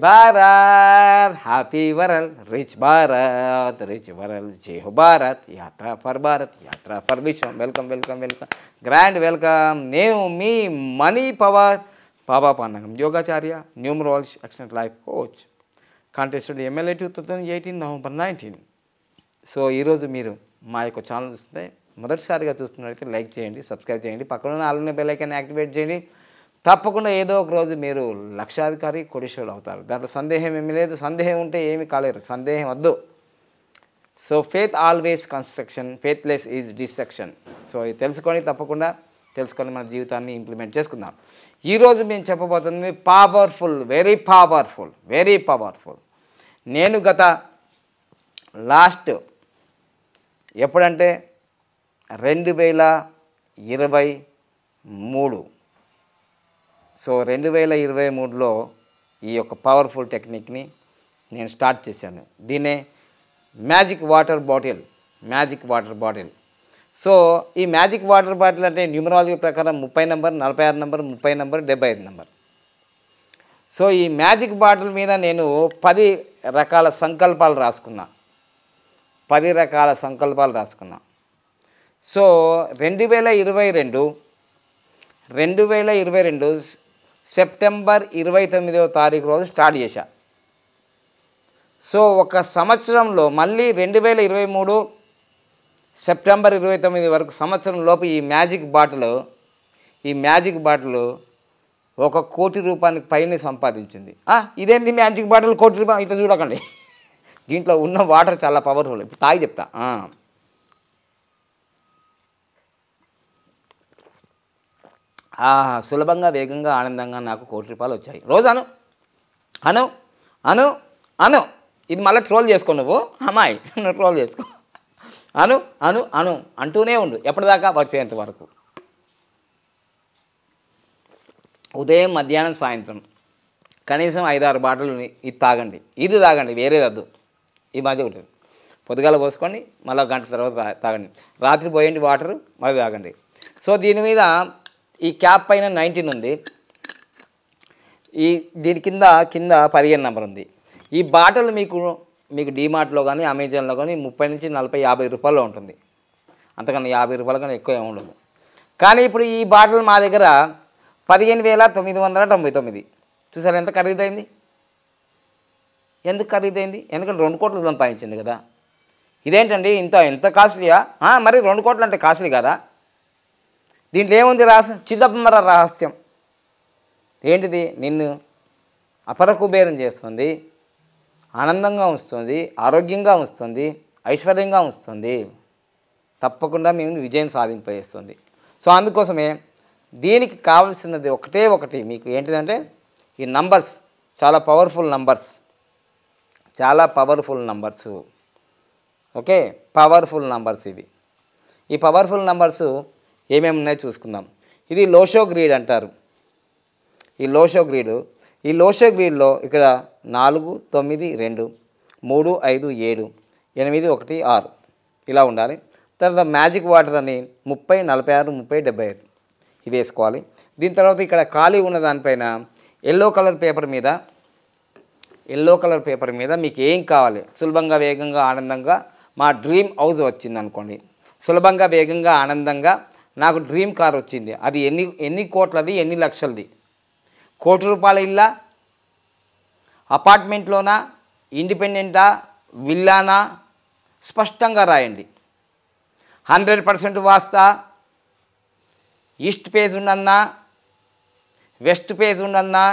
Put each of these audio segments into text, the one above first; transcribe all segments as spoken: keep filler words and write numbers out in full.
Bharat happy world rich Bharat rich world జై హో భారత్ యాత్ర ఫర్ భారత్ యాత్ర ఫర్ విశ్వం. Welcome welcome welcome grand welcome. నేను మీ మనీ పవర్ బాబా పన్నగం యోగాచార్య numerology excellent life coach contested MLA two thousand eighteen November nineteen. So ఈరోజు మీరు మా యొక్క ఛానల్ చూస్తే మొదటిసారిగా చూస్తున్నట్లయితే లైక్ చేయండి, సబ్స్క్రైబ్ చేయండి, పక్కన ఆల్రెడీ బెల్ ఐకాన్ యాక్టివేట్ చేయండి. తప్పకుండా ఏదో ఒక రోజు మీరు లక్షాధికారి కోటీశ్వరులు అవుతారు. దాంట్లో సందేహం ఏమీ లేదు. సందేహం ఉంటే ఏమీ కాలేరు, సందేహం వద్దు. So faith always construction, faithless is destruction. So ఇది తెలుసుకొని తప్పకుండా తెలుసుకొని మన జీవితాన్ని ఇంప్లిమెంట్ చేసుకుందాం. ఈరోజు మేము చెప్పబోతుంది powerful, very powerful, very powerful. నేను గత లాస్ట్ ఎప్పుడంటే రెండు వేల ఇరవై మూడు సో రెండు వేల ఇరవై మూడులో ఈ యొక్క పవర్ఫుల్ టెక్నిక్ని నేను స్టార్ట్ చేశాను. దీన్నే magic water bottle, magic water bottle. So ఈ మ్యాజిక్ వాటర్ బాటిల్ అంటే న్యూమరాలజీ ప్రకారం ముప్పై నెంబర్, నలభై ఆరు నెంబర్, ముప్పై నెంబర్, డెబ్బై ఐదు నెంబర్. సో ఈ మ్యాజిక్ బాటిల్ మీద నేను పది రకాల సంకల్పాలు రాసుకున్నా, పది రకాల సంకల్పాలు రాసుకున్నా. సో రెండు వేల ఇరవై రెండు రెండు వేల ఇరవై రెండు సెప్టెంబర్ ఇరవై తొమ్మిదవ తారీఖు రోజు స్టార్ట్ చేశా. సో ఒక సంవత్సరంలో మళ్ళీ రెండు వేల ఇరవై మూడు సెప్టెంబర్ ఇరవై తొమ్మిది వరకు సంవత్సరం లోపు ఈ మ్యాజిక్ బాటిల్ ఈ మ్యాజిక్ బాటిల్ ఒక కోటి రూపాయలకి పైన సంపాదించింది. ఇదేంటి మ్యాజిక్ బాటిల్ కోటి రూపాయలు? ఇట్లా చూడకండి, దీంట్లో ఉన్న వాటర్ చాలా పవర్ఫుల్. ఇప్పుడు తాగి చెప్తా. సులభంగా, వేగంగా, ఆనందంగా నాకు కోటి రూపాయలు వచ్చాయి. రోజు అను అను అను అను ఇది మళ్ళీ ట్రోల్ చేసుకో, నువ్వు అమ్మాయి నువ్వు ట్రోల్ చేసుకో. అను అను అను అంటూనే ఉండు ఎప్పటిదాకా వచ్చేంత వరకు. ఉదయం, మధ్యాహ్నం, సాయంత్రం కనీసం ఐదారు బాటలు ఇది తాగండి. ఇది తాగండి, వేరేది వద్దు. ఈ మధ్య ఉంటుంది. పొద్దుగాల పోసుకోండి, మళ్ళీ గంట తర్వాత తాగండి. రాత్రి పోయండి వాటరు, మళ్ళీ తాగండి. సో దీని మీద ఈ క్యాప్ పైన నైన్టీన్ ఉంది, ఈ దీని కింద కింద పదిహేను నెంబర్ ఉంది. ఈ బాటలు మీకు మీకు డీమార్ట్లో కానీ అమెజాన్లో కానీ ముప్పై నుంచి నలభై యాభై రూపాయల్లో ఉంటుంది. అంతకన్నా యాభై రూపాయల కన్నా ఎక్కువ ఏమి ఉండదు. కానీ ఇప్పుడు ఈ బాటలు మా దగ్గర పదిహేను వేల తొమ్మిది వందల తొంభై తొమ్మిది. చూసారు ఎంత ఖరీదైంది? ఎందుకు ఖరీదైంది? ఎందుకంటే రెండు కోట్లు సంపాదించింది కదా. ఇదేంటండి ఇంత ఎంత కాస్ట్లీయా? మరి రెండు కోట్లు అంటే కాస్ట్లీ కదా. దీంట్లో ఏముంది రహస్యం? చిదంబర రహస్యం. ఏంటిది? నిన్ను అపర కుబేరం చేస్తుంది, ఆనందంగా ఉంచుతుంది, ఆరోగ్యంగా ఉంచుతుంది, ఐశ్వర్యంగా ఉంచుతుంది, తప్పకుండా మేము విజయం సాధింపజేస్తుంది. సో అందుకోసమే దీనికి కావాల్సినది ఒకటే ఒకటి మీకు ఏంటిదంటే ఈ నంబర్స్. చాలా పవర్ఫుల్ నంబర్స్, చాలా powerful numbers. Okay, powerful numbers ఇవి. ఈ పవర్ఫుల్ నంబర్స్ ఏమేమి ఉన్నాయో చూసుకుందాం. ఇది లోషో గ్రీడ్ అంటారు. ఈ లోషో గ్రీడు ఈ లోషో గ్రీడ్లో ఇక్కడ నాలుగు, తొమ్మిది, రెండు, మూడు, ఐదు, ఏడు, ఎనిమిది, ఒకటి, ఆరు ఇలా ఉండాలి. తర్వాత మ్యాజిక్ వాటర్ అని ముప్పై, నలభై ఆరు, ముప్పై, డెబ్బై ఐదు ఇవి వేసుకోవాలి. దీని తర్వాత ఇక్కడ ఖాళీ ఉన్న దానిపైన ఎల్లో కలర్ పేపర్ మీద ఎల్లో కలర్ పేపర్ మీద మీకు ఏం కావాలి, సులభంగా, వేగంగా, ఆనందంగా మా డ్రీమ్ హౌస్ వచ్చింది అనుకోండి. సులభంగా, వేగంగా, ఆనందంగా నాకు డ్రీమ్ కార్ వచ్చింది. అది ఎన్ని ఎన్ని కోట్లది, ఎన్ని లక్షలది? కోటి రూపాయల ఇల్లా, అపార్ట్మెంట్లోనా, ఇండిపెండెంటా, విల్లానా? స్పష్టంగా రాయండి. హండ్రెడ్ పర్సెంట్ వాస్తా, ఈస్ట్ పేజ్ ఉండన్నా, వెస్ట్ పేజ్ ఉండన్నా,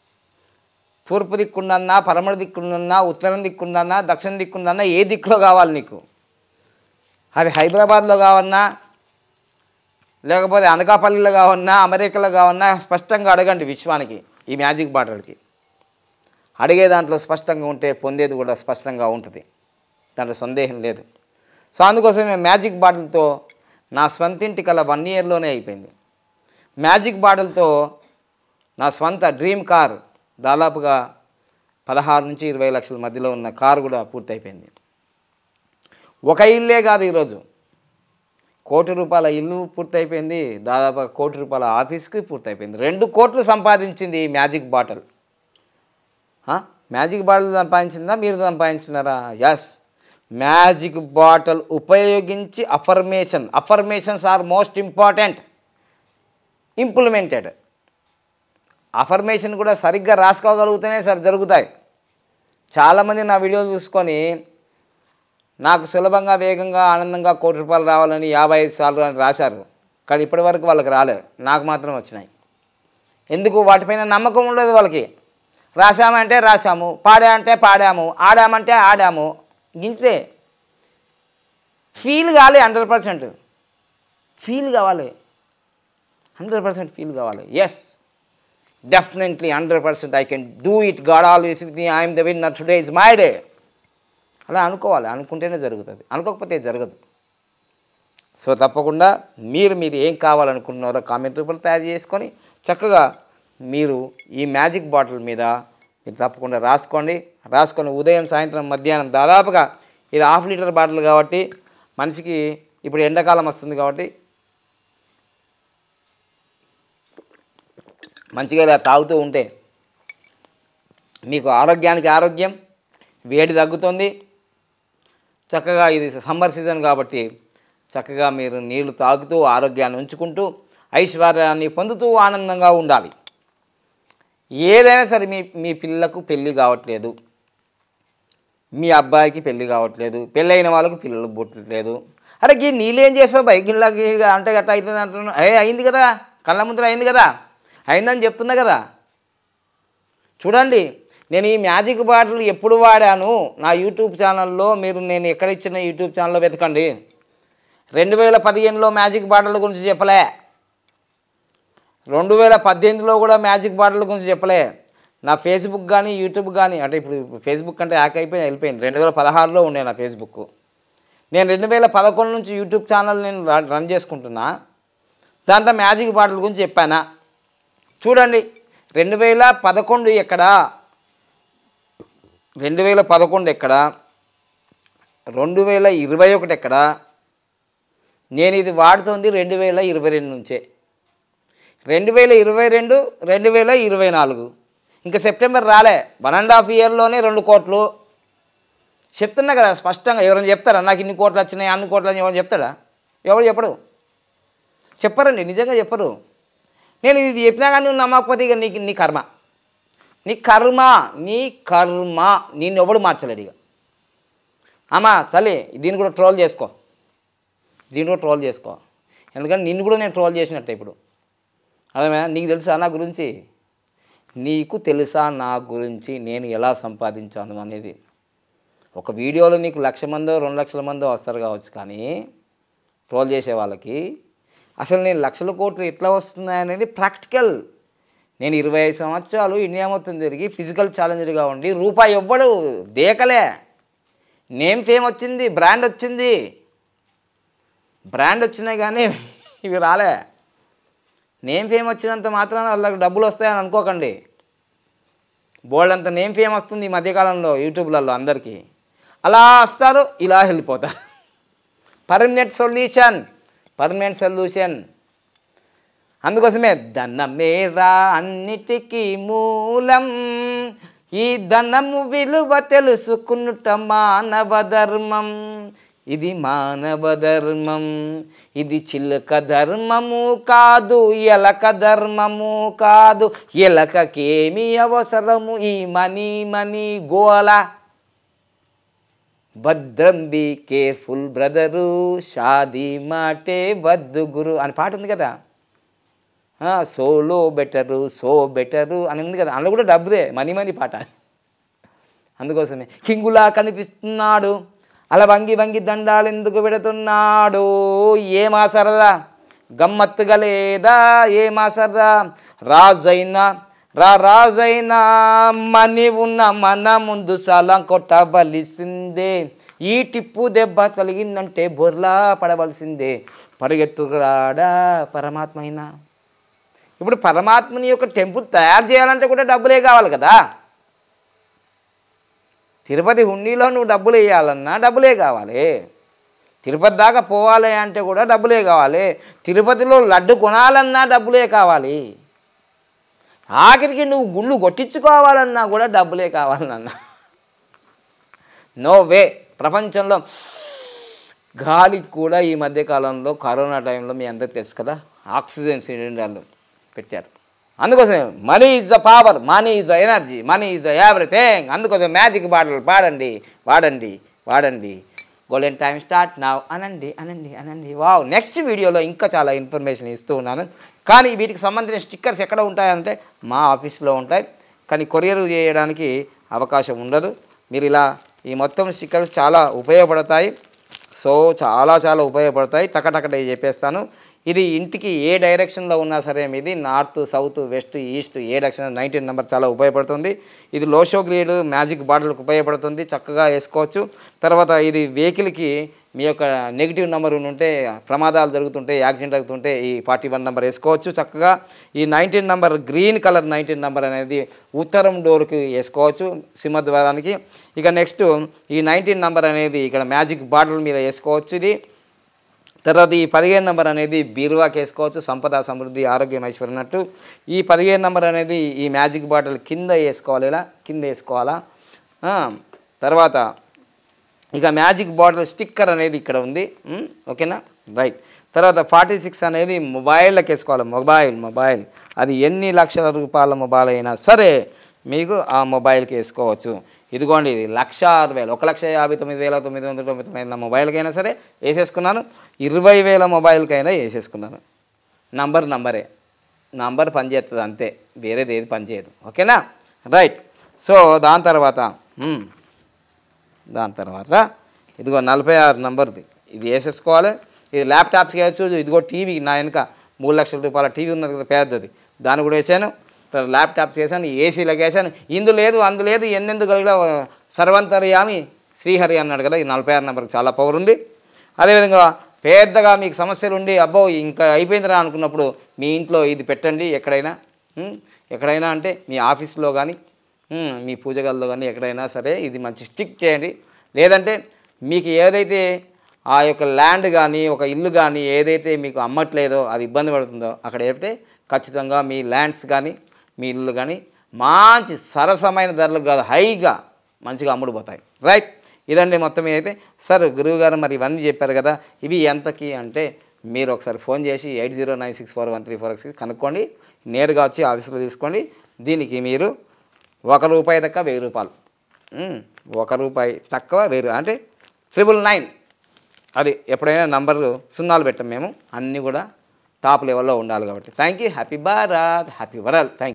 తూర్పు దిక్కుండన్నా, పడమర దిక్కుండన్నా, ఉత్తరం దిక్కుండన్నా, దక్షిణ దిక్కుండన్నా, ఏ దిక్కులో కావాలి నీకు? అది హైదరాబాద్లో కావన్నా, లేకపోతే అనకాపల్లిలో కావన్నా, అమెరికాలో కావన్నా స్పష్టంగా అడగండి విశ్వానికి, ఈ మ్యాజిక్ బాటిల్కి. అడిగే దాంట్లో స్పష్టంగా ఉంటే పొందేది కూడా స్పష్టంగా ఉంటుంది, దాంట్లో సందేహం లేదు. సో అందుకోసమే మ్యాజిక్ బాటిల్తో నా స్వంతింటి కల వన్ ఇయర్లోనే అయిపోయింది. మ్యాజిక్ బాటిల్తో నా స్వంత డ్రీమ్ కార్ దాదాపుగా పదహారు నుంచి ఇరవై లక్షల మధ్యలో ఉన్న కారు కూడా పూర్తయిపోయింది. ఒక ఇల్లే కాదు, ఈరోజు కోటి రూపాయల ఇల్లు పూర్తయిపోయింది, దాదాపు కోటి రూపాయల ఆఫీస్కి పూర్తయిపోయింది. రెండు కోట్లు సంపాదించింది ఈ మ్యాజిక్ బాటిల్. మ్యాజిక్ బాటిల్ సంపాదించిందా మీరు సంపాదించినారా? ఎస్, మ్యాజిక్ బాటిల్ ఉపయోగించి affirmation affirmations are most important implemented. Affirmation కూడా సరిగ్గా రాసుకోగలిగితేనే సరి జరుగుతాయి. చాలామంది నా వీడియోలు చూసుకొని నాకు సులభంగా వేగంగా ఆనందంగా కోటి రూపాయలు రావాలని యాభై ఐదు సార్లు అని రాశారు, కానీ ఇప్పటి వరకు వాళ్ళకి రాలేదు, నాకు మాత్రం వచ్చినాయి. ఎందుకు? వాటిపైన నమ్మకం ఉండదు వాళ్ళకి. రాసామంటే రాసాము, పాడా అంటే పాడాము, ఆడామంటే ఆడాము, ఇంతే. ఫీల్ కావాలి, హండ్రెడ్ పర్సెంట్ ఫీల్ కావాలి, హండ్రెడ్ పర్సెంట్ ఫీల్ కావాలి. Yes, definitely hundred percent I can do it, god always with me, I'm the winner, today is my day. అలా అనుకోవాలి, అనుకుంటేనే జరుగుతుంది, అనుకోకపోతే జరగదు. సో తప్పకుండా మీరు మీరు ఏం కావాలనుకుంటున్నారో కామెంట్ రూపంలో తయారు చేసుకొని చక్కగా మీరు ఈ మ్యాజిక్ బాటిల్ మీద మీరు తప్పకుండా రాసుకోండి. రాసుకొని ఉదయం సాయంత్రం మధ్యాహ్నం దాదాపుగా ఇది హాఫ్ లీటర్ బాటిల్ కాబట్టి మనిషికి ఇప్పుడు ఎండాకాలం వస్తుంది కాబట్టి మంచిగా ఇలా తాగుతూ ఉంటే మీకు ఆరోగ్యానికి ఆరోగ్యం, వేడి తగ్గుతుంది. చక్కగా ఇది సమ్మర్ సీజన్ కాబట్టి చక్కగా మీరు నీళ్లు తాగుతూ ఆరోగ్యాన్ని ఉంచుకుంటూ ఐశ్వర్యాన్ని పొందుతూ ఆనందంగా ఉండాలి. ఏదైనా సరే, మీ మీ పిల్లకు పెళ్ళి కావట్లేదు, మీ అబ్బాయికి పెళ్ళి కావట్లేదు, పెళ్ళైన వాళ్ళకు పిల్లలు పుట్టట్లేదు, అరే గీ నీళ్ళేం చేస్తావు బై గిళ్ళకి అంటే గట్ట అవుతుంది అంటున్నా. ఏ అయింది కదా, కళ్ళ ముందర అయింది కదా, అయిందని చెప్తున్నా కదా. చూడండి, నేను ఈ మ్యాజిక్ బాటిల్ ఎప్పుడు వాడాను నా యూట్యూబ్ ఛానల్లో, మీరు నేను ఎక్కడ ఇచ్చిన యూట్యూబ్ ఛానల్లో వెతకండి. రెండు వేల పదిహేనులో మ్యాజిక్ బాటిల్ గురించి చెప్పలే, రెండు వేల పద్దెనిమిదిలో కూడా మ్యాజిక్ బాటిల్ గురించి చెప్పలే. నా ఫేస్బుక్ కానీ యూట్యూబ్ కానీ, అంటే ఇప్పుడు ఫేస్బుక్ అంటే హ్యాక్ అయిపోయి వెళ్ళిపోయింది, రెండు వేల పదహారులో ఉండే నా ఫేస్బుక్. నేను రెండు వేల పదకొండు నుంచి యూట్యూబ్ ఛానల్ నేను రన్ చేసుకుంటున్నా, దాంట్లో మ్యాజిక్ బాటిల్ గురించి చెప్పానా చూడండి. రెండు వేల పదకొండు ఎక్కడా, రెండు వేల పదకొండు ఎక్కడా, రెండు వేల ఇరవై ఒకటి ఎక్కడా, నేను ఇది వాడుతుంది రెండు వేల ఇరవై రెండు నుంచే. రెండు వేల ఇరవై రెండు రెండు వేల ఇరవై నాలుగు ఇంకా సెప్టెంబర్ రాలే, వన్ అండ్ హాఫ్ ఇయర్లోనే రెండు కోట్లు చెప్తున్నా కదా స్పష్టంగా. ఎవరైనా చెప్తారా నాకు ఇన్ని కోట్లు వచ్చినాయి అన్ని కోట్లు అని? ఎవరు చెప్తాడా? ఎవరు చెప్పడు, చెప్పరండి, నిజంగా చెప్పరు. నేను ఇది చెప్పినా కానీ నువ్వు నమ్మకపోతే ఇక నీకు నీ కర్మ, నీ కర్మ నీ కర్మ నిన్ను ఎవడు మార్చలేడు. ఇక అమ్మా తల్లి దీన్ని కూడా ట్రోల్ చేసుకో, దీన్ని కూడా ట్రోల్ చేసుకో, ఎందుకంటే నిన్ను కూడా నేను ట్రోల్ చేసినట్టే ఇప్పుడు. అదే నీకు తెలుసా నా గురించి, నీకు తెలుసా నా గురించి నేను ఎలా సంపాదించాను అనేది. ఒక వీడియోలో నీకు లక్ష మందో రెండు లక్షల మందో వస్తారు కావచ్చు, కానీ ట్రోల్ చేసే వాళ్ళకి అసలు నేను లక్షల కోట్లు ఎట్లా వస్తున్నాయి అనేది ప్రాక్టికల్. నేను ఇరవై ఐదు సంవత్సరాలు ఇండియా మొత్తం తిరిగి ఫిజికల్ ఛాలెంజర్గా ఉండి రూపాయి ఎవ్వడు దేకలే. నేమ్ ఫేమ్ వచ్చింది, బ్రాండ్ వచ్చింది, బ్రాండ్ వచ్చినాయి కానీ ఇవి రాలే. నేమ్ ఫేమ్ వచ్చినంత మాత్రాన వాళ్ళకి డబ్బులు వస్తాయని అనుకోకండి. బోల్డ్ అంత నేమ్ ఫేమ్ వస్తుంది ఈ మధ్యకాలంలో యూట్యూబ్లలో అందరికీ. అలా వస్తారు, ఇలా వెళ్ళిపోతారు. Permanent solution, permanent solution. అందుకోసమే ధనమేరా అన్నిటికీ మూలం, ఈ ధనము విలువ తెలుసుకునుట మానవ ధర్మం, ఇది మానవ ధర్మం, ఇది చిలుక ధర్మము కాదు, ఎలక ధర్మము కాదు, ఎలకకేమి అవసరము ఈ మనీ మనీ గోల. భద్రం బీ కేర్ఫుల్ బ్రదరు, షాదీ మాటే వద్దు గురు అని పాట ఉంది కదా. సోలో బెటరు, సో బెటరు అని ఉంది కదా, అందులో కూడా డబ్బుదే, మనీ మనీ పాట. అందుకోసమే కింగులా కనిపిస్తున్నాడు, అలా వంగి వంగి దండాలు ఎందుకు పెడుతున్నాడు, ఏమా సరదా గమ్మత్తుగా లేదా, ఏమా సరదా రాజైనా రా రాజైనా మనీ ఉన్న మన ముందు సలం కొట్టవలసిందే, ఈ టిప్పు దెబ్బ కలిగిందంటే బొర్లా పడవలసిందే, పరిగెత్తుకురాడా పరమాత్మ అయినా. ఇప్పుడు పరమాత్మని యొక్క టెంపుల్ తయారు చేయాలంటే కూడా డబ్బులే కావాలి కదా. తిరుపతి హుండీలో నువ్వు డబ్బులు వేయాలన్నా డబ్బులే కావాలి, తిరుపతి దాకా పోవాలి అంటే కూడా డబ్బులే కావాలి, తిరుపతిలో లడ్డు కొనాలన్నా డబ్బులే కావాలి. ఆఖరికి నువ్వు గుళ్ళు కొట్టించుకోవాలన్నా కూడా డబ్బులే కావాలన్నా. No way. ప్రపంచంలో గాలికి కూడా ఈ మధ్యకాలంలో కరోనా టైంలో మీ అందరికీ తెలుసు కదా, ఆక్సిజన్ సిలిండర్లు పెట్టారు. అందుకోసం money is the power, money is the energy, money is the everything. అందుకోసం మ్యాజిక్ బాటలు పాడండి, వాడండి, వాడండి. Golden time start now. అనండి అనండి అనండి. వావ్. నెక్స్ట్ వీడియోలో ఇంకా చాలా ఇన్ఫర్మేషన్ ఇస్తూ ఉన్నాను. కానీ వీటికి సంబంధించిన స్టిక్కర్స్ ఎక్కడ ఉంటాయంటే మా ఆఫీస్లో ఉంటాయి. కానీ కొరియర్ చేయడానికి అవకాశం ఉండదు. మీరు ఇలా ఈ మొత్తం స్టిక్కర్స్ చాలా ఉపయోగపడతాయి. సో చాలా చాలా ఉపయోగపడతాయి. టకటకట చెప్పేస్తాను. ఇది ఇంటికి ఏ డైరెక్షన్లో ఉన్నా సరే, మీది నార్త్, సౌత్, వెస్ట్, ఈస్ట్ ఏ డైరెక్షన్ నైన్టీన్ నెంబర్ చాలా ఉపయోగపడుతుంది. ఇది లోషో గ్రేడ్ మ్యాజిక్ బాటిల్కి ఉపయోగపడుతుంది, చక్కగా వేసుకోవచ్చు. తర్వాత ఇది వెహికల్కి మీ యొక్క నెగిటివ్ నెంబర్ ఉంటే, ప్రమాదాలు జరుగుతుంటే, యాక్సిడెంట్ అవుతుంటే ఈ ఫార్టీ వన్ నెంబర్ వేసుకోవచ్చు చక్కగా. ఈ nineteen number green colour nineteen number అనేది ఉత్తరం డోర్కి వేసుకోవచ్చు, సింహద్వారానికి. ఇక నెక్స్ట్ ఈ నైన్టీన్ నెంబర్ అనేది ఇక్కడ మ్యాజిక్ బాటిల్ మీద వేసుకోవచ్చు. ఇది తర్వాత ఈ పదిహేను నెంబర్ అనేది బీరువాకి వేసుకోవచ్చు, సంపద, సమృద్ధి, ఆరోగ్యం, ఐశ్వర్యం అన్నట్టు. ఈ పదిహేను నెంబర్ అనేది ఈ మ్యాజిక్ బాటిల్ కింద వేసుకోవాలి, ఇలా కింద వేసుకోవాలా. తర్వాత ఇక మ్యాజిక్ బాటిల్ స్టిక్కర్ అనేది ఇక్కడ ఉంది, ఓకేనా, రైట్. తర్వాత ఫార్టీ సిక్స్ అనేది మొబైల్కి వేసుకోవాలి, మొబైల్ మొబైల్ అది ఎన్ని లక్షల రూపాయల మొబైల్ అయినా సరే మీకు ఆ మొబైల్కి వేసుకోవచ్చు. ఇదిగోండి, ఇది లక్ష ఆరు వేలు ఒక లక్ష యాభై తొమ్మిది వేల తొమ్మిది వందల తొంభై తొమ్మిది మొబైల్కైనా సరే వేసేసుకున్నాను. ఇరవై వేల మొబైల్కైనా వేసేసుకున్నాను. నంబర్ నంబరే, నంబర్ పనిచేస్తుంది అంతే, వేరేది ఏది పనిచేయదు, ఓకేనా, రైట్. సో దాని తర్వాత దాని తర్వాత ఇదిగో నలభై ఆరు నంబర్ది ఇది వేసేసుకోవాలి. ఇది ల్యాప్టాప్స్కి వేయచ్చు. ఇదిగో టీవీ నా వెనుక మూడు లక్షల రూపాయల టీవీ ఉన్నది కదా పెద్దది, దాన్ని కూడా వేసాను. తర్వాత ల్యాప్టాప్స్ వేసాను, ఏసీలకు వేసాను. ఇందు లేదు అందు లేదు ఎన్నెందుకు కలిగిన సర్వంతర్యామి శ్రీహరి అన్నాడు కదా, ఈ నలభై ఆరు నెంబర్కి చాలా పవర్ ఉంది. అదేవిధంగా పెద్దగా మీకు సమస్యలు ఉండి అబ్బో ఇంకా అయిపోయిందిరా అనుకున్నప్పుడు మీ ఇంట్లో ఇది పెట్టండి. ఎక్కడైనా ఎక్కడైనా అంటే మీ ఆఫీస్లో కానీ మీ పూజ గదిలో కానీ ఎక్కడైనా సరే ఇది మంచి స్టిక్ చేయండి. లేదంటే మీకు ఏదైతే ఆ యొక్క ల్యాండ్ కానీ ఒక ఇల్లు కానీ ఏదైతే మీకు అమ్మట్లేదో, అది ఇబ్బంది పడుతుందో అక్కడ చెప్తే ఖచ్చితంగా మీ ల్యాండ్స్ కానీ మీ ఇల్లు కానీ మంచి సరసమైన ధరలకు కాదు, హైగా మంచిగా అమ్ముడుపోతాయి, రైట్. ఇదండి మొత్తం అయితే. సార్ గురువు గారు మరి ఇవన్నీ చెప్పారు కదా, ఇవి ఎంతకి అంటే మీరు ఒకసారి ఫోన్ చేసి eight zero nine six four one three four six కనుక్కోండి. నేరుగా వచ్చి ఆఫీసులో తీసుకోండి. దీనికి మీరు ఒక రూపాయి తక్కువ వెయ్యి రూపాయలు, ఒక రూపాయి తక్కువ వెయ్యి అంటే ట్రిపుల్ నైన్. అది ఎప్పుడైనా నంబర్లు సున్నాలు పెట్టాం మేము, అన్నీ కూడా టాప్ లెవెల్లో ఉండాలి కాబట్టి. Thank you. Happy Bharat, happy world. Thank you.